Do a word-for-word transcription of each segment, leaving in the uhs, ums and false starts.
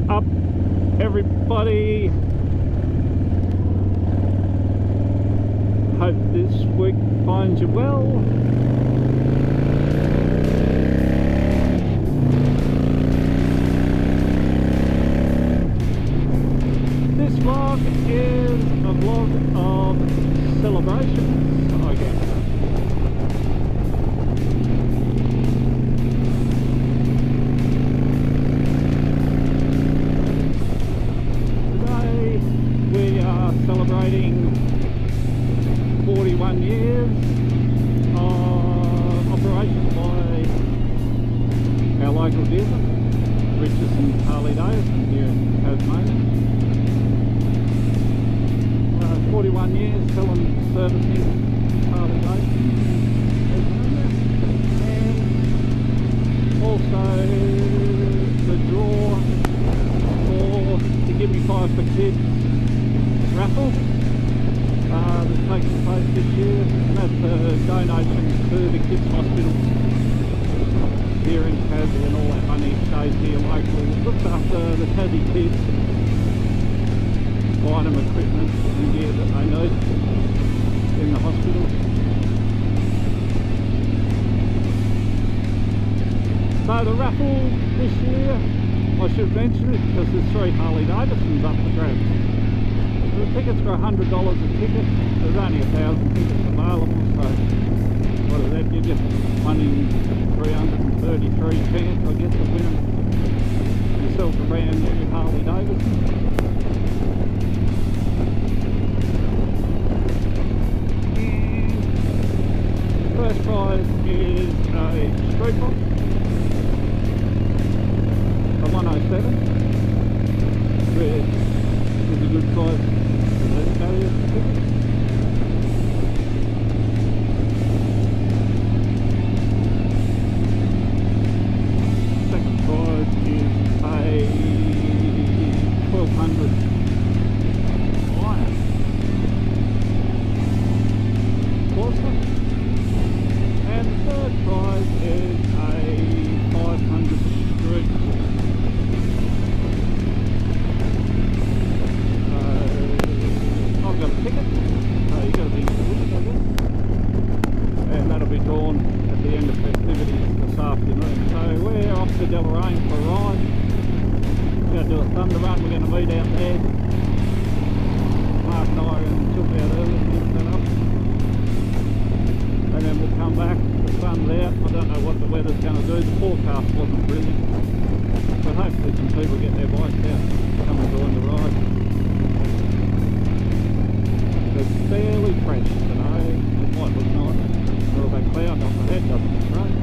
up, everybody? Hope this week finds you well. This vlog is a vlog of celebrations, I guess. Celebrating forty-one years of operation by our local dealer, Richardson Harley Davidson here in Tasmania. Uh, forty-one years selling, servicing Harley Davidson in Tasmania, and also the draw for the Give Me Five for Kids raffle uh, that's taking place this year, and that's a donation to the kids' hospital here in Tassie, and all that money stays here locally. It looks after the Tassie kids, buying them equipment and gear that they need in the hospital. So the raffle this year, I should mention it because there's three Harley Davidsons up for grabs. The tickets are one hundred dollars a ticket. There's only a thousand tickets available, so what does that give you? one in three hundred thirty-three chance, I guess, of winning yourself a brand new Harley Davidson. And the first prize is a Street Box, a one oh seven, which is a good prize. Let's go to the ticket. Second prize is a twelve hundred Lion Corsa, and the third prize is a five hundred Street. I've got a ticket, so you've got to be with it, I guess. And that'll be drawn at the end of festivities this afternoon. So we're off to Deloraine for a ride. We're going to do a thunder run, we're going to meet out there. Mark and I are going to jump out early and get that up. And then we'll come back, the sun's out. I don't know what the weather's going to do, the forecast wasn't brilliant. But hopefully some people get their bikes out, come and join the ride. It's fairly fresh today. It might look nice. A little bit cloud off the head, doesn't it, right?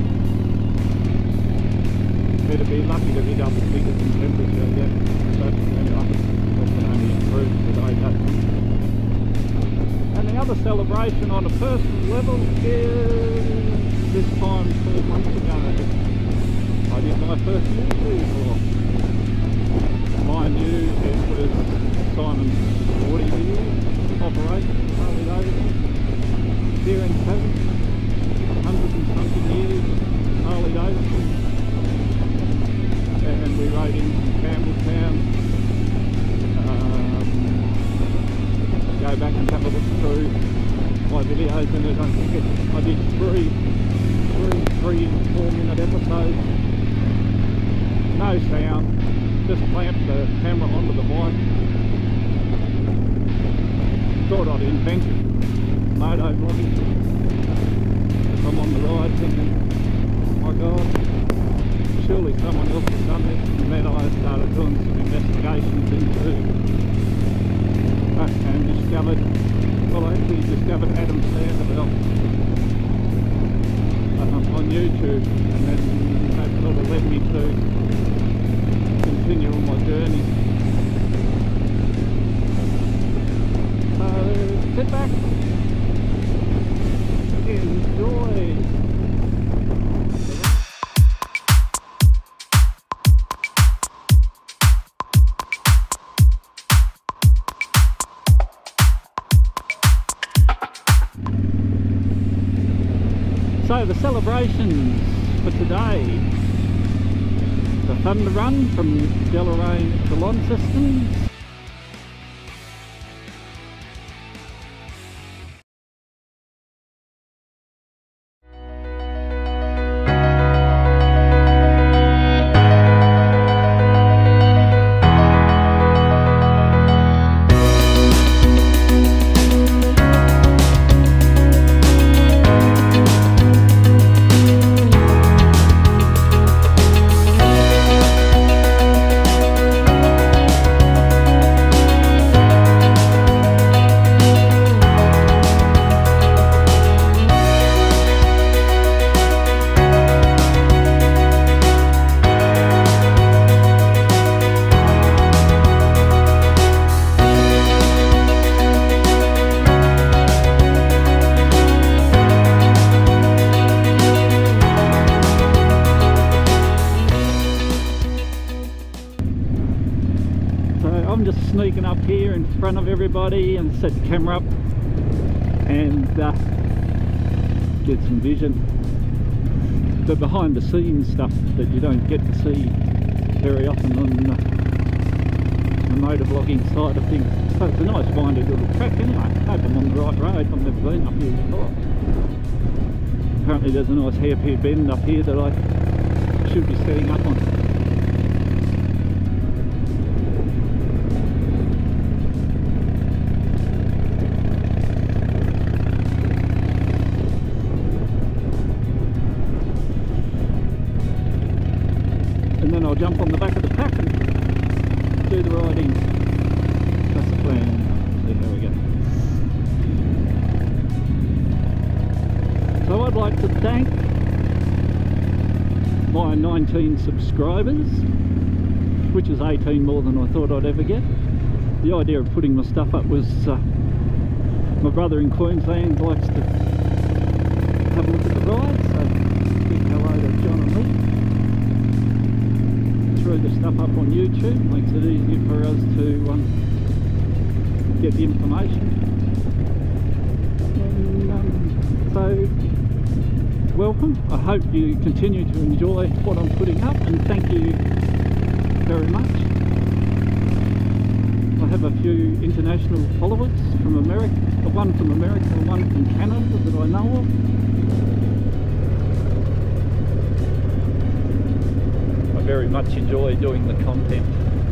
Better be lucky to be double figures in temperature, yeah. So anyway, that can only improve today, don't it? And the other celebration on a personal level is this time four months ago. I did my first YouTube vlog. Mind you, it was Simon's forty years operation for Harley Davidson here in Tassie, hundred and something years Harley Davidson, and we rode in from Campbelltown. Um, go back and have a look through my videos, and I think it, I did three, three, three four minute episodes, no sound, just clamped the camera onto the bike. Thought I'd invented moto vlogging. I'm on the ride thinking, oh my god, surely someone else has done this. And then I started doing some investigations into that and discovered, well I actually discovered Adam Sandoval um, on YouTube, and then that sort of led me to continue on my journey. So sit back, enjoy. So the celebrations for today, the Thunder Run from Deloraine to Launceston. I'm just sneaking up here in front of everybody and set the camera up and uh, get some vision. The behind the scenes stuff that you don't get to see very often on uh, the motovlogging side of things. So it's a nice winding little track anyway. I hope I'm on the right road. I've never been up here before. Apparently there's a nice hairpin bend up here that I should be setting up on. And then I'll jump on the back of the pack and do the riding. That's the plan. So there we go. So I'd like to thank my nineteen subscribers, which is eighteen more than I thought I'd ever get. The idea of putting my stuff up was uh, my brother in Queensland likes to have a look at the rides, so big hello to John and Lee. Throw the stuff up on YouTube, makes it easier for us to um, get the information. And um, so, welcome. I hope you continue to enjoy what I'm putting up, and thank you very much. I have a few international followers from America, one from America and one from Canada that I know of. Very much enjoy doing the content.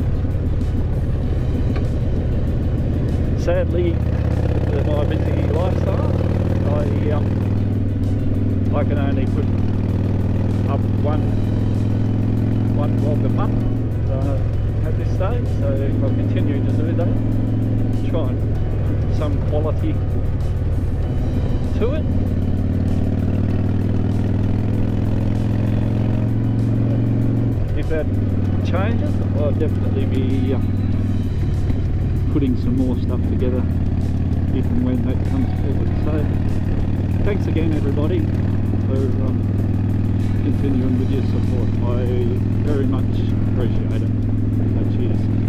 Sadly, with my busy lifestyle, I um, I can only put up one one vlog a month uh, at this stage, so I'll continue to do that. Try and put some quality to it. If that changes, I'll definitely be uh, putting some more stuff together if and when that comes forward. So thanks again everybody for um, continuing with your support. I very much appreciate it. So cheers.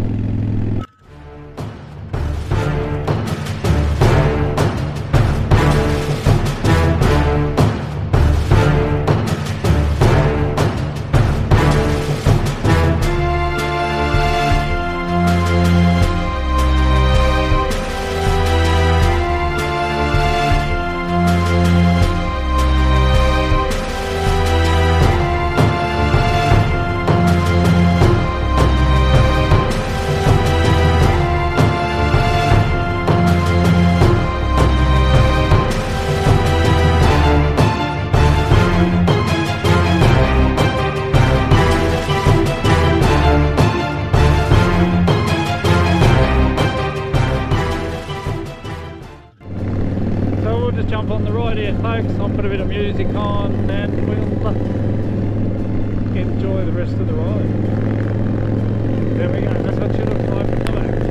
Jump on the ride here, folks. I'll put a bit of music on and we'll uh, enjoy the rest of the ride. There we go, that's what she looks like from the back.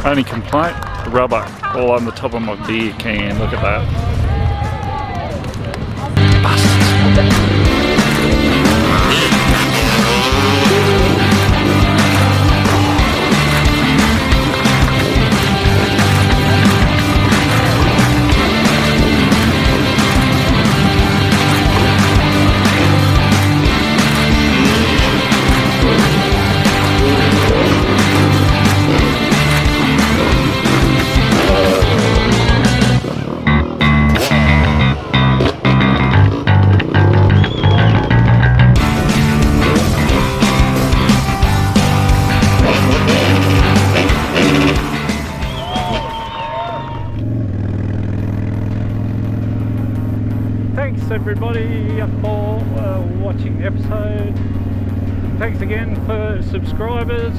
Only complaint, the rubber all on the top of my beer can. Look at that. Thanks everybody for uh, watching the episode. Thanks again for subscribers.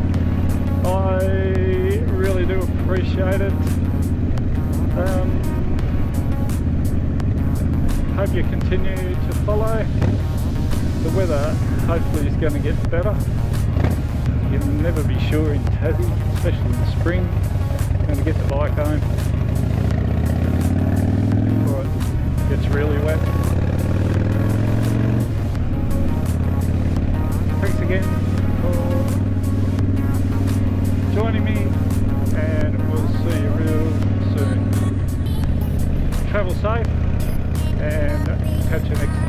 I really do appreciate it. Um, hope you continue to follow. The weather hopefully is going to get better. You can never be sure in Tassie, especially in the spring. I'm going to get the bike home. It's really wet. Thanks again for joining me, and we'll see you real soon. Travel safe and catch you next time.